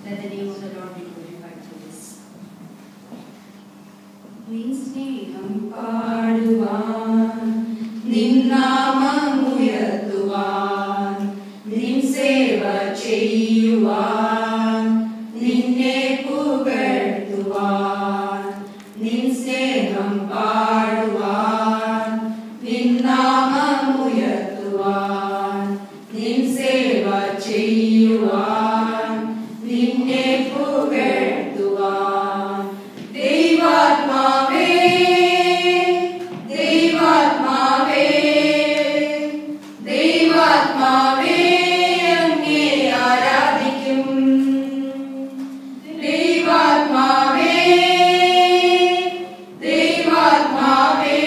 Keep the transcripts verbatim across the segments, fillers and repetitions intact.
Let the name of the Lord be glorified through this. Nin sneham paaduvan, nin naamam uyarthuvan, nin seva cheyyuvan, ninne pugarthuvan. Nin sneham paaduvan, nin naamam uyarthuvan, nin seva cheyyuvan, ninne pugarthuvan. ദൈവാത്മാവേ ദൈവാത്മാവേ ദൈവാത്മാവേ അങ്ങേ ആരാധിക്കും. ദൈവാത്മാവേ ദൈവാത്മാവേ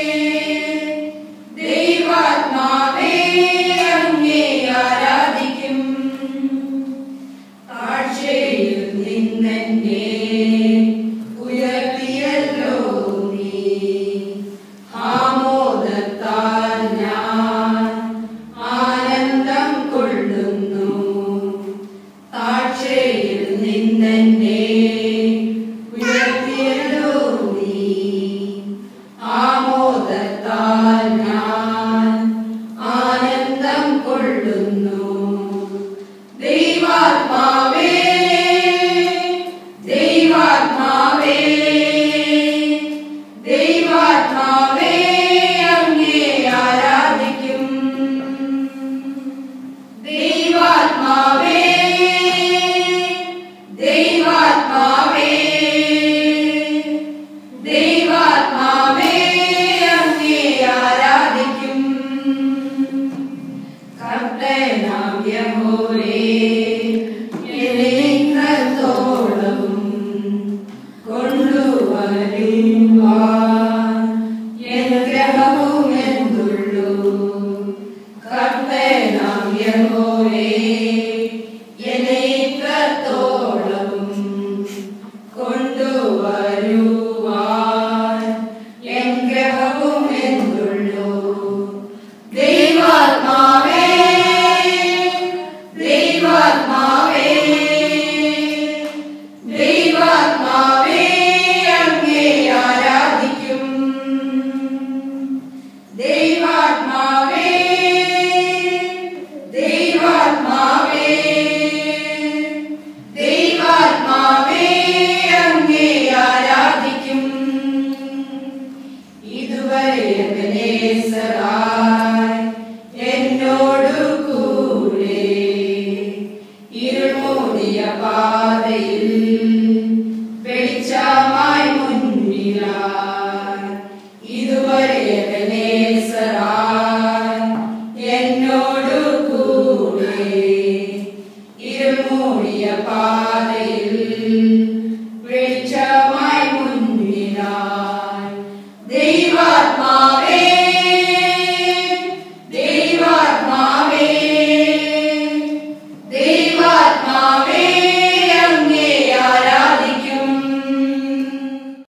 ദൈവാത്മാവേ അങ്ങേ ആരാധിക്കും. താഴ്ചയിൽ നിന്നെന്നെ ഉയർത്തിയല്ലോ നീ, ആമോദത്താൽ ഞാൻ ആനന്ദം കൊള്ളുന്നു. താഴ്ചയിൽ നിന്നെന്നെ ഉയർത്തിയല്ലോ നീ, ആമോദത്താൽ ഞാൻ ആനന്ദം കൊള്ളുന്നു. ദൈവാത്മാവേ ദൈവാത്മാവേ ദൈവാത്മാവേ അങ്ങേ ആരാധിക്കും. ദൈവാത്മാവേ ദൈവാത്മാവേ ദൈവാത്മാവേ അങ്ങേ ആരാധിക്കും. കർത്താനാം യഹോവേ എത്രത്തോളവും കൊണ്ടുവരുവാൻ അനുഗ്രഹവും എന്തുള്ളൂ. കർത്താനാം യഹോവേ എത്രത്തോളവും കൊണ്ടുവരുവാൻ അനുഗ്രഹവും എന്തുള്ളൂ. ദൈവാത്മാവേ ദൈവാത്മാവേ ദൈവാത്മാവേ അങ്ങേ ആരാധിക്കും. ദൈവാത്മാവേ ദൈവാത്മാവേ ദൈവാത്മാവേ അങ്ങേ ആരാധിക്കും. ഇതുവരെ എബെനേസറായി എന്നോടു കൂടെ ഇരുൾമൂടിയ പാതയിൽ വെളിച്ചമായി മുന്നിലായി. ഇതുവരെ എബെനേസറായി എന്നോടു കൂടെ ഇരുൾമൂടിയ പാതയിൽ